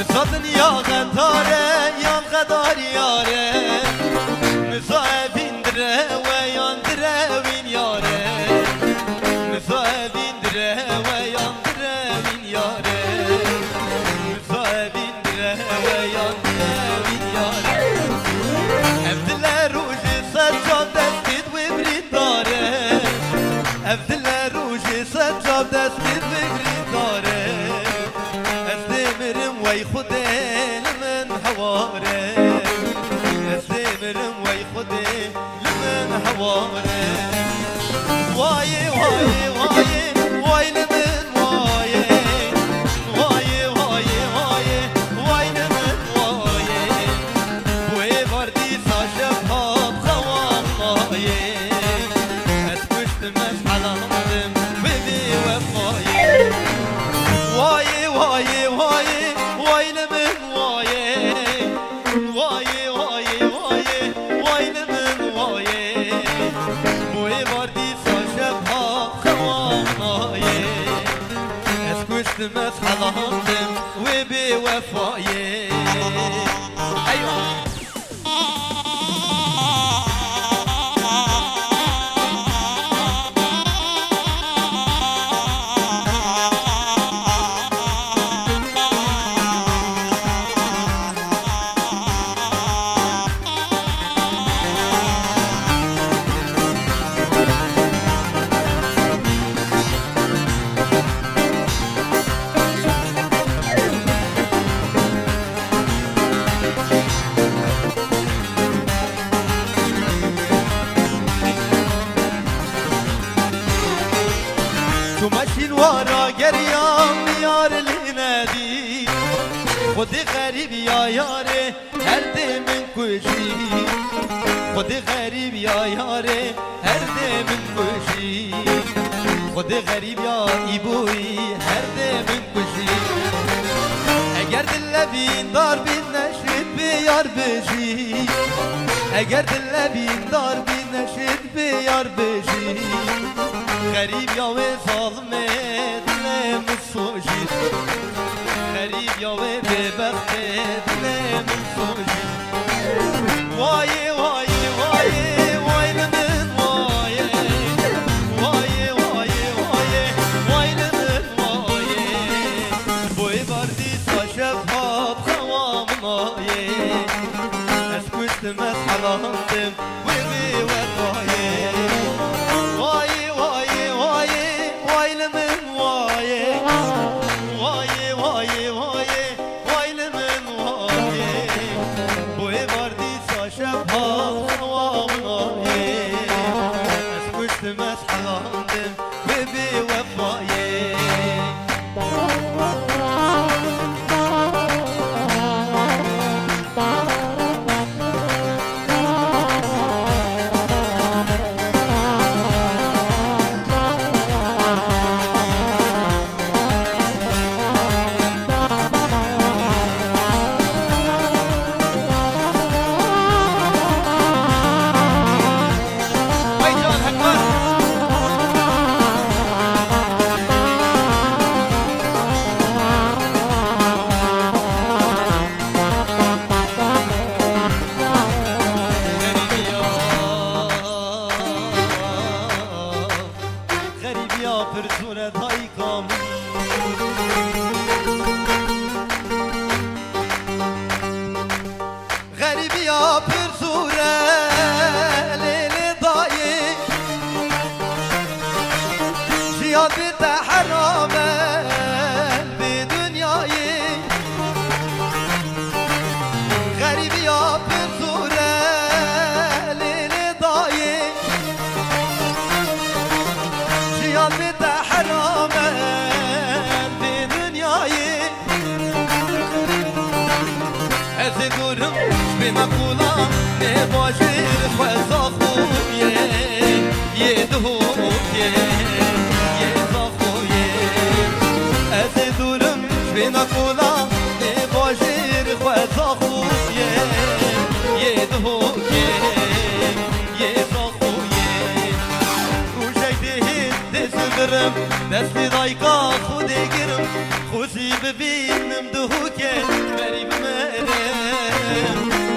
دنیا غداره یا غدار یاره مصابین دره و یان دره وین یاره مصابین دره و یان دره وین یاره مصابین دره و یان دره وین یاره افدل روج سجاد دستید و برید داره افدل روج سجاد دستید و برید داره استمرم وی خودی لمن حواره استمرم وی خودی لمن حواره وای وای وای وای لمن وای وای وای وای وای لمن وای بوی بردی ساشف هاب خوام وای اتکشتم از حلالم ببی وفای وای وای وای وای لمن وای وای وای وای وای لمن وای بوی بردی ساشب ها خوام وای اسکشتم از حلالم و بی وفای ایوه تو ماشین وارا گریام یار لندی خودی غریب یا یاره هر من کشی خودی غریب یا یاره هر من کشی خودی غریب یا ایبوی هر من کشی اگر دل بین دار بین نشد به یار بشی اگر دل بین دار بین نشد به یار بشی غریب یا و ظالمه دلم سوجی غریب یا و ببخت دلم سوجی وای وای وای وای لمن وای وای وای وای وای لمن وای بوی بردی ساشف هاب خوام وای اسکشتم از حلالم و بی وفای بمقولا نباشر خوزاخویه یه دهویه یه زاخویه از دورم بمقولا نباشر خوزاخویه یه دهویه یه زاخویه روشک دهید دست برم دست دایقا خود گرم خوزی ببینم دهو که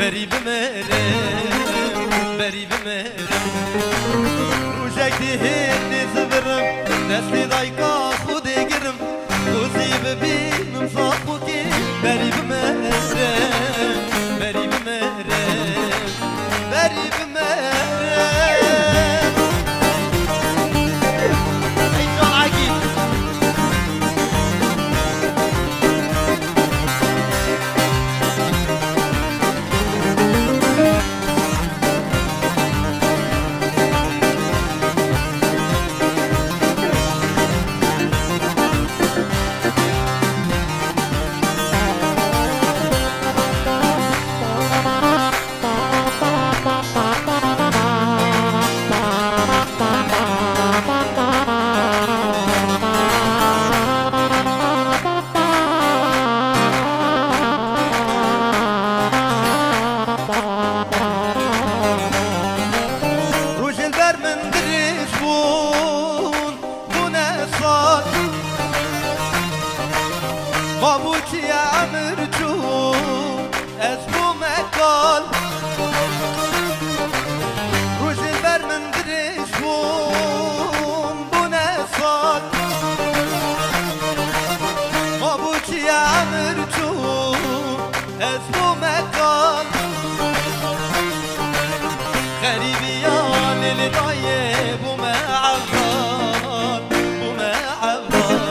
بری بمرم بری بمرم روشک دهنی زبرم دستی دایکا خودی گرم خوزی ببینم صافو که بری بمرم بری بمرم بری بمرم ای جان عگیل بابوچی عمر جون اسمو مکال روش البر من درش بون بونه سال بابوچی عمر جون اسمو مکال غریبیان لدایه بومه عبال بومه عبال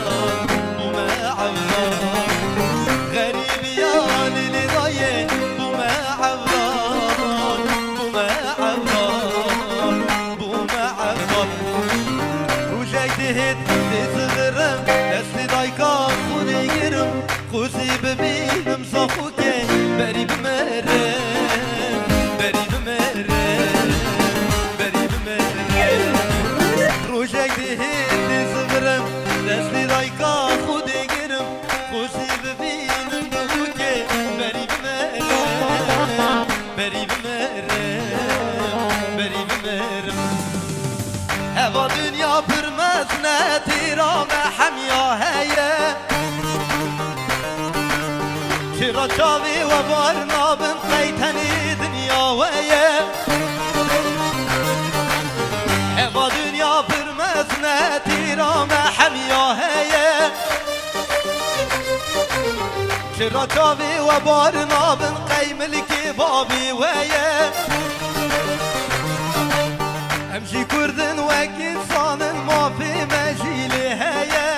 خوزی ببینم صافو که بری بمرم بری بمرم بری بمرم روشک دهنی زبرم دستی دایکا خودی گرم خوزی ببینم صافو که بری بمرم بری بمرم بری بمرم هوا دنیا پرمز نتیرام حمیا هیه چرا چاوی و بارنا بن قیتنی دنیا ویه هوا دنیا پرمزنه تیرام حمیا هیه چرا چاوی و بارنا بن قیملکی بابی ویه امشی کردن وکی انسانن ما فی مجیلی هیه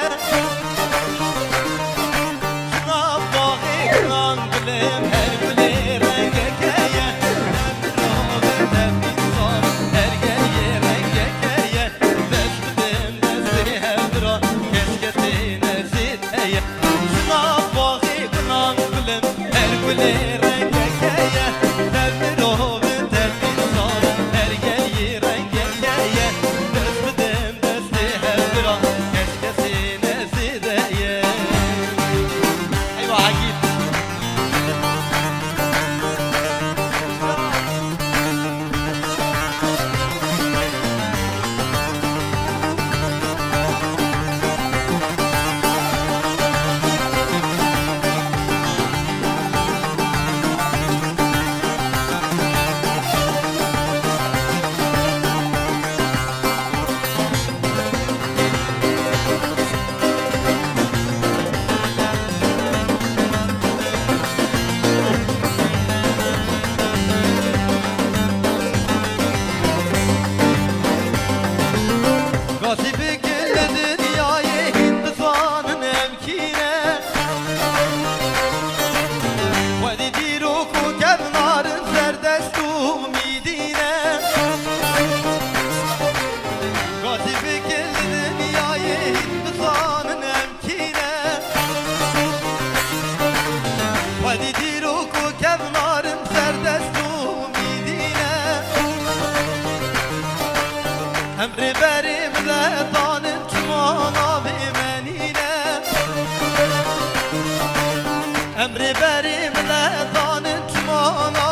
امر بریم لطان چمانا بمنینه امر بریم لطان چمانا